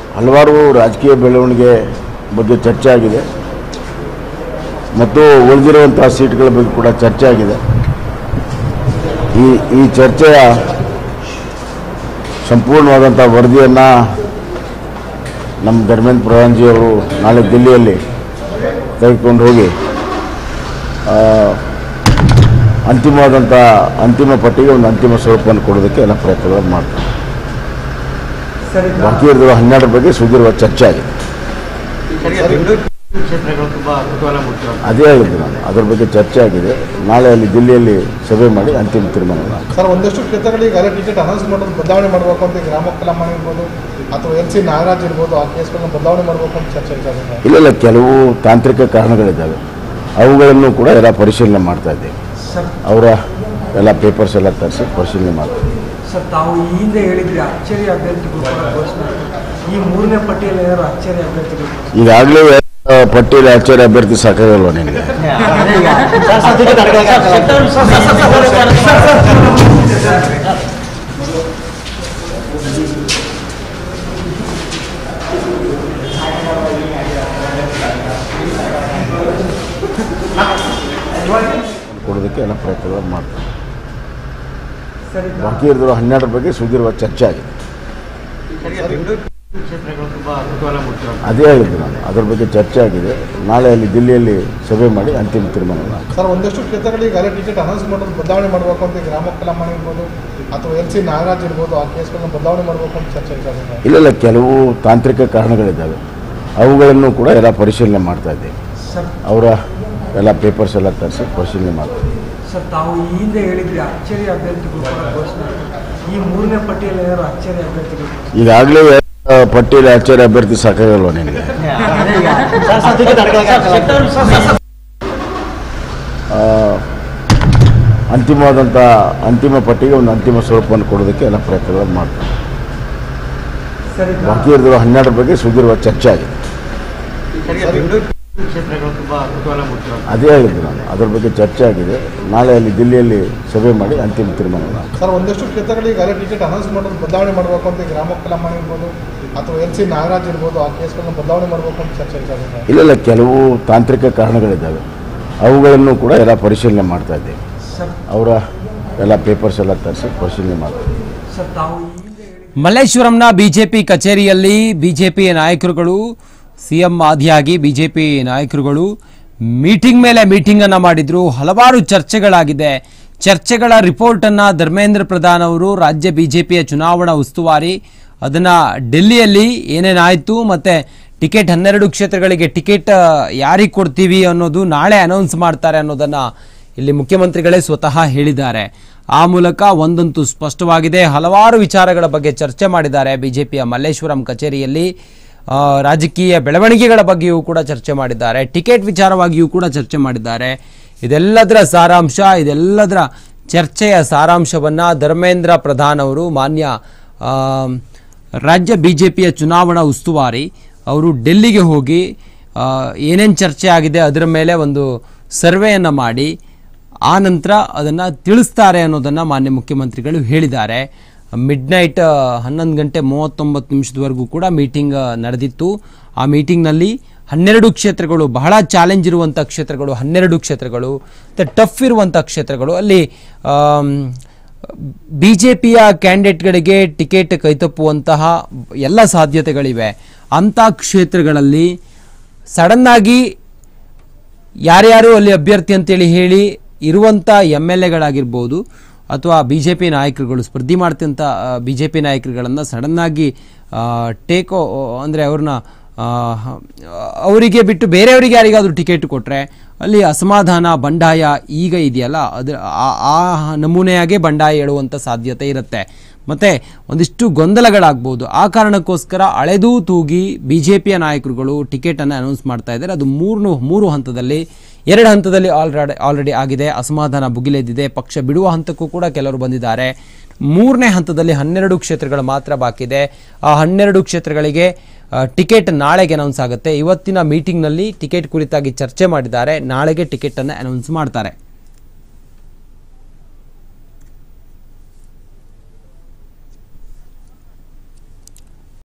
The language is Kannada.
ಹಲವಾರು ರಾಜಕೀಯ ಬೆಳವಣಿಗೆ ಬಗ್ಗೆ ಚರ್ಚೆ ಆಗಿದೆ ಮತ್ತು ಉಳಿದಿರುವಂತಹ ಸೀಟ್ಗಳ ಬಗ್ಗೆ ಕೂಡ ಚರ್ಚೆ ಆಗಿದೆ. ಈ ಚರ್ಚೆಯ ಸಂಪೂರ್ಣವಾದಂಥ ವರದಿಯನ್ನು ನಮ್ಮ ಧರ್ಮೇಂದ್ರ ಪ್ರಧಾನ್ಜಿಯವರು ನಾಳೆ ದಿಲ್ಲಿಯಲ್ಲಿ ತೆಗೆದುಕೊಂಡು ಹೋಗಿ ಅಂತಿಮ ಪಟ್ಟಿಗೆ ಒಂದು ಅಂತಿಮ ಸ್ವರೂಪವನ್ನು ಕೊಡೋದಕ್ಕೆ ಎಲ್ಲ ಪ್ರಯತ್ನಗಳನ್ನು ಮಾಡ್ತಾರೆ. ಬಾಕಿ ಇರುವ 12 ಬಗ್ಗೆ ಸುದೀರ್ಘ ಚರ್ಚೆ ಆಗಿದೆ. ಅದೇ ಹೇಳಿದ್ದು ನಾನು, ಅದರ ಬಗ್ಗೆ ಚರ್ಚೆ ಆಗಿದೆ. ನಾಳೆ ಅಲ್ಲಿ ದಿಲ್ಲಿಯಲ್ಲಿ ಸಭೆ ಮಾಡಿ ಅಂತಿಮ ತೀರ್ಮಾನ. ಸರ್, ಒಂದಷ್ಟು ಕ್ಷೇತ್ರಗಳಿಗೆ ಟಿಕೆಟ್ ಅನೌನ್ಸ್ ಮಾಡೋದು ಬದಲಾವಣೆ ಮಾಡಬೇಕು ಅಂತ ಗ್ರಾಮ ಕಲಾಮಣಿ ಇರ್ಬೋದು ಅಥವಾ LC ನಾಗರಾಜ್ ಇರ್ಬೋದು, ಆ ಕೇಸ್ಗಳನ್ನ ಬದಲಾವಣೆ ಮಾಡಬೇಕು ಅಂತ ಚರ್ಚೆ ಇದೆ. ಇಲ್ಲ, ಕೆಲವು ತಾಂತ್ರಿಕ ಕಾರಣಗಳಿದ್ದಾವೆ, ಅವುಗಳನ್ನು ಕೂಡ ಎಲ್ಲ ಪರಿಶೀಲನೆ ಮಾಡ್ತಾ ಇದ್ದೇವೆ. ಅವರ ಎಲ್ಲ ಪೇಪರ್ಸ್ ಎಲ್ಲ ತರಿಸಿ ಪರಿಶೀಲನೆ ಮಾಡ್ತೀವಿ. ಸರ್, ತಾವು ಈ ಹಿಂದೆ ಹೇಳಿದ್ರಿ ಅಚ್ಚರಿ ಅಭ್ಯರ್ಥಿಗಳು ಘೋಷಣೆ, ಈ 3ನೇ ಪಟ್ಟಿಯಲ್ಲಿ ಏನಾದ್ರು ಅಚ್ಚರಿ ಅಭ್ಯರ್ಥಿಗಳು? ಈಗಾಗಲೇ ಪಟ್ಟಿಯಲ್ಲಿ ಅಚ್ಚರಿ ಅಭ್ಯರ್ಥಿ ಸಾಕಾಗಲ್ವ ನಿನಗೆ? ಕೊಡೋದಕ್ಕೆ ಎಲ್ಲ ಪ್ರಯತ್ನಗಳನ್ನು ಮಾಡ್ತಾರೆ. ಬಾಕಿ ಇರುವ 12 ಬಗ್ಗೆ ಸುದೀರ್ಘ ಚರ್ಚೆ ಆಗಿದೆ. ಅದೇ ಹೇಳಿದ್ದು ನಾನು, ಅದರ ಬಗ್ಗೆ ಚರ್ಚೆ ಆಗಿದೆ. ನಾಳೆ ಅಲ್ಲಿ ದಿಲ್ಲಿಯಲ್ಲಿ ಸಭೆ ಮಾಡಿ ಅಂತಿಮ ತೀರ್ಮಾನ. ಸರ್, ಒಂದಷ್ಟು ಕ್ಷೇತ್ರಗಳಿಗೆ ಟಿಕೆಟ್ ಅನೌನ್ಸ್ ಮಾಡೋದು ಬದಲಾವಣೆ ಮಾಡಬೇಕು ಅಂತ ಗ್ರಾಮ ಕಲಾಮಣಿ ಇರ್ಬೋದು ಅಥವಾ LC ನಾಗರಾಜ್ ಇರ್ಬೋದು, ಆ ಕೇಸ್ಗಳನ್ನ ಬದಲಾವಣೆ ಮಾಡಬೇಕು ಅಂತ ಚರ್ಚೆ ಇದೆ. ಇಲ್ಲ, ಕೆಲವು ತಾಂತ್ರಿಕ ಕಾರಣಗಳಿದ್ದಾವೆ, ಅವುಗಳನ್ನು ಕೂಡ ಎಲ್ಲ ಪರಿಶೀಲನೆ ಮಾಡ್ತಾ ಇದ್ದೇವೆ. ಅವರ ಎಲ್ಲ ಪೇಪರ್ಸ್ ಎಲ್ಲ ತರಿಸಿ ಪರಿಶೀಲನೆ ಮಾಡ್ತೀವಿ. ಸರ್, ತಾವು ಈ ಹಿಂದೆ ಹೇಳಿದ್ರಿ ಅಚ್ಚರಿ ಅಭ್ಯರ್ಥಿಗಳು ಘೋಷಣೆ, ಈ 3ನೇ ಪಟ್ಟಿಯಲ್ಲಿ ಏನಾದ್ರು ಅಚ್ಚರಿ ಅಭ್ಯರ್ಥಿಗಳು? ಈಗಾಗಲೇ ಪಟ್ಟಿಯಲ್ಲಿ ಅಚ್ಚರಿ ಅಭ್ಯರ್ಥಿ ಸಾಕಾಗಲ್ವ ನಿನಗೆ? ಅಂತಿಮ ಪಟ್ಟಿಗೆ ಒಂದು ಅಂತಿಮ ಸ್ವರೂಪವನ್ನು ಕೊಡೋದಕ್ಕೆ ಎಲ್ಲ ಪ್ರಯತ್ನಗಳನ್ನು ಮಾಡ್ತಾರೆ. ಬಾಕಿ ಇರುವ 12 ಬಗ್ಗೆ ಸುದೀರ್ಘ ಚರ್ಚೆ ಆಗಿದೆ. ಅದೇ ಹೇಳಿದ್ದು ನಾನು, ಅದರ ಬಗ್ಗೆ ಚರ್ಚೆ ಆಗಿದೆ. ನಾಳೆ ಅಲ್ಲಿ ದಿಲ್ಲಿಯಲ್ಲಿ ಸಭೆ ಮಾಡಿ ಅಂತಿಮ ತೀರ್ಮಾನ. ಸರ್, ಒಂದಷ್ಟು ಕ್ಷೇತ್ರಗಳಿಗೆ ಟಿಕೆಟ್ ಅನೌನ್ಸ್ ಮಾಡೋದು ಬದಲಾವಣೆ ಮಾಡಬೇಕು ಅಂತ ಗ್ರಾಮ ಕಲಾಮಣಿ ಇರ್ಬೋದು ಅಥವಾ LC ನಾಗರಾಜ್ ಇರ್ಬೋದು, ಆ ಕೇಸ್ಗಳನ್ನ ಬದಲಾವಣೆ ಮಾಡಬೇಕು ಅಂತ ಚರ್ಚೆ ಇದೆ. ಇಲ್ಲ, ಕೆಲವು ತಾಂತ್ರಿಕ ಕಾರಣಗಳಿದ್ದಾವೆ, ಅವುಗಳನ್ನು ಕೂಡ ಎಲ್ಲ ಪರಿಶೀಲನೆ ಮಾಡ್ತಾ ಇದ್ದೇವೆ. ಅವರ ಎಲ್ಲ ಪೇಪರ್ಸ್ ಎಲ್ಲ ತರಿಸಿ ಪರಿಶೀಲನೆ ಮಾಡ್ತೀವಿ. ಮಲ್ಲೇಶ್ವರಂನ ಬಿಜೆಪಿ ಕಚೇರಿಯಲ್ಲಿ ಬಿಜೆಪಿ ನಾಯಕರುಗಳು ಸಿಎಂ ಆದಿಯಾಗಿ ಬಿಜೆಪಿ ನಾಯಕರುಗಳು ಮೀಟಿಂಗ್ ಮೇಲೆ ಮೀಟಿಂಗ್ ಅನ್ನು ಮಾಡಿದ್ರು. ಹಲವಾರು ಚರ್ಚೆಗಳಾಗಿದೆ. ಚರ್ಚೆಗಳ ರಿಪೋರ್ಟ್ ಅನ್ನು ಧರ್ಮೇಂದ್ರ ಪ್ರಧಾನ್ ಅವರು, ರಾಜ್ಯ ಬಿಜೆಪಿಯ ಚುನಾವಣಾ ಉಸ್ತುವಾರಿ, ಅದನ್ನ ಡೆಲ್ಲಿಯಲ್ಲಿ ಏನೇನಾಯಿತು ಮತ್ತೆ ಟಿಕೆಟ್ 12 ಕ್ಷೇತ್ರಗಳಿಗೆ ಟಿಕೆಟ್ ಯಾರಿಗೆ ಕೊಡ್ತೀವಿ ಅನ್ನೋದು ನಾಳೆ ಅನೌನ್ಸ್ ಮಾಡ್ತಾರೆ ಅನ್ನೋದನ್ನ ಇಲ್ಲಿ ಮುಖ್ಯಮಂತ್ರಿಗಳೇ ಸ್ವತಃ ಹೇಳಿದ್ದಾರೆ. ಆ ಮೂಲಕ ಒಂದಂತೂ ಸ್ಪಷ್ಟವಾಗಿದೆ, ಹಲವಾರು ವಿಚಾರಗಳ ಬಗ್ಗೆ ಚರ್ಚೆ ಮಾಡಿದ್ದಾರೆ ಬಿಜೆಪಿಯ ಮಲ್ಲೇಶ್ವರಂ ಕಚೇರಿಯಲ್ಲಿ. ರಾಜಕೀಯ ಬೆಳವಣಿಗೆಗಳ ಬಗ್ಗೆಯೂ ಕೂಡ ಚರ್ಚೆ ಮಾಡಿದ್ದಾರೆ, ಟಿಕೆಟ್ ವಿಚಾರವಾಗಿಯೂ ಕೂಡ ಚರ್ಚೆ ಮಾಡಿದ್ದಾರೆ. ಇದೆಲ್ಲದರ ಸಾರಾಂಶ, ಇದೆಲ್ಲದರ ಚರ್ಚೆಯ ಸಾರಾಂಶವನ್ನು ಧರ್ಮೇಂದ್ರ ಪ್ರಧಾನ್ ಅವರು, ಮಾನ್ಯ ರಾಜ್ಯ ಬಿಜೆಪಿಯ ಚುನಾವಣಾ ಉಸ್ತುವಾರಿ ಅವರು ಡೆಲ್ಲಿಗೆ ಹೋಗಿ ಏನೇನು ಚರ್ಚೆ ಆಗಿದೆ ಅದರ ಮೇಲೆ ಒಂದು ಸರ್ವೆಯನ್ನು ಮಾಡಿ ಆ ನಂತರ ಅದನ್ನು ತಿಳಿಸ್ತಾರೆ ಅನ್ನೋದನ್ನು ಮಾನ್ಯ ಮುಖ್ಯಮಂತ್ರಿಗಳು ಹೇಳಿದ್ದಾರೆ. ಮಿಡ್ನೈಟ್ 11:39 ಕೂಡ ಮೀಟಿಂಗ್ ನಡೆದಿತ್ತು. ಆ ಮೀಟಿಂಗ್ನಲ್ಲಿ 12 ಕ್ಷೇತ್ರಗಳು, ಬಹಳ ಚಾಲೆಂಜ್ ಇರುವಂಥ ಕ್ಷೇತ್ರಗಳು 12 ಕ್ಷೇತ್ರಗಳು, ಮತ್ತು ಟಫ್ ಇರುವಂಥ ಕ್ಷೇತ್ರಗಳು, ಅಲ್ಲಿ ಬಿಜೆಪಿಯ ಕ್ಯಾಂಡಿಡೇಟ್ಗಳಿಗೆ ಟಿಕೆಟ್ ಕೈತಪ್ಪುವಂತಹ ಎಲ್ಲ ಸಾಧ್ಯತೆಗಳಿವೆ. ಅಂಥ ಕ್ಷೇತ್ರಗಳಲ್ಲಿ ಸಡನ್ನಾಗಿ ಯಾರ್ಯಾರು ಅಲ್ಲಿ ಅಭ್ಯರ್ಥಿ ಅಂತೇಳಿ ಹೇಳಿ ಇರುವಂಥ MLAಗಳಾಗಿರ್ಬೋದು ಅಥವಾ BJP ನಾಯಕರುಗಳು, ಸ್ಪರ್ಧಿ ಮಾಡ್ತಿಂಥ BJP ನಾಯಕರುಗಳನ್ನು ಸಡನ್ನಾಗಿ ಅಂದರೆ ಅವ್ರನ್ನ ಅವರಿಗೆ ಬಿಟ್ಟು ಬೇರೆಯವರಿಗೆ ಯಾರಿಗಾದರೂ ಟಿಕೆಟ್ ಕೊಟ್ಟರೆ ಅಲ್ಲಿ ಅಸಮಾಧಾನ, ಬಂಡಾಯ ಈಗ ಇದೆಯಲ್ಲ, ಅದರ ಆ ನಮೂನೆಯಾಗೆ ಬಂಡಾಯ ಹೇಳುವಂಥ ಸಾಧ್ಯತೆ ಇರುತ್ತೆ. ಮತ್ತು ಒಂದಿಷ್ಟು ಗೊಂದಲಗಳಾಗ್ಬೋದು. ಆ ಕಾರಣಕ್ಕೋಸ್ಕರ ಅಳೆದೂ ತೂಗಿ BJPಯ ನಾಯಕರುಗಳು ಟಿಕೆಟನ್ನು ಅನೌನ್ಸ್ ಮಾಡ್ತಾ ಇದ್ದಾರೆ. ಅದು ಮೂರು ಹಂತದಲ್ಲಿ, 2 ಹಂತದಲ್ಲಿ ಆಲ್ರೆಡಿ ಆಗಿದೆ. ಅಸಮಾಧಾನ ಭುಗಿಲೆದ್ದಿದೆ. ಪಕ್ಷ ಬಿಡುವ ಹಂತಕ್ಕೂ ಕೂಡ ಕೆಲವರು ಬಂದಿದ್ದಾರೆ. 3ನೇ ಹಂತದಲ್ಲಿ 12 ಕ್ಷೇತ್ರಗಳು ಮಾತ್ರ ಬಾಕಿ ಇದೆ. ಆ 12 ಕ್ಷೇತ್ರಗಳಿಗೆ ಟಿಕೆಟ್ ನಾಳೆಗೆ ಅನೌನ್ಸ್ ಆಗುತ್ತೆ. ಇವತ್ತಿನ ಮೀಟಿಂಗ್ನಲ್ಲಿ ಟಿಕೆಟ್ ಕುರಿತಾಗಿ ಚರ್ಚೆ ಮಾಡಿದ್ದಾರೆ. ನಾಳೆಗೆ ಟಿಕೆಟನ್ನು ಅನೌನ್ಸ್ ಮಾಡ್ತಾರೆ.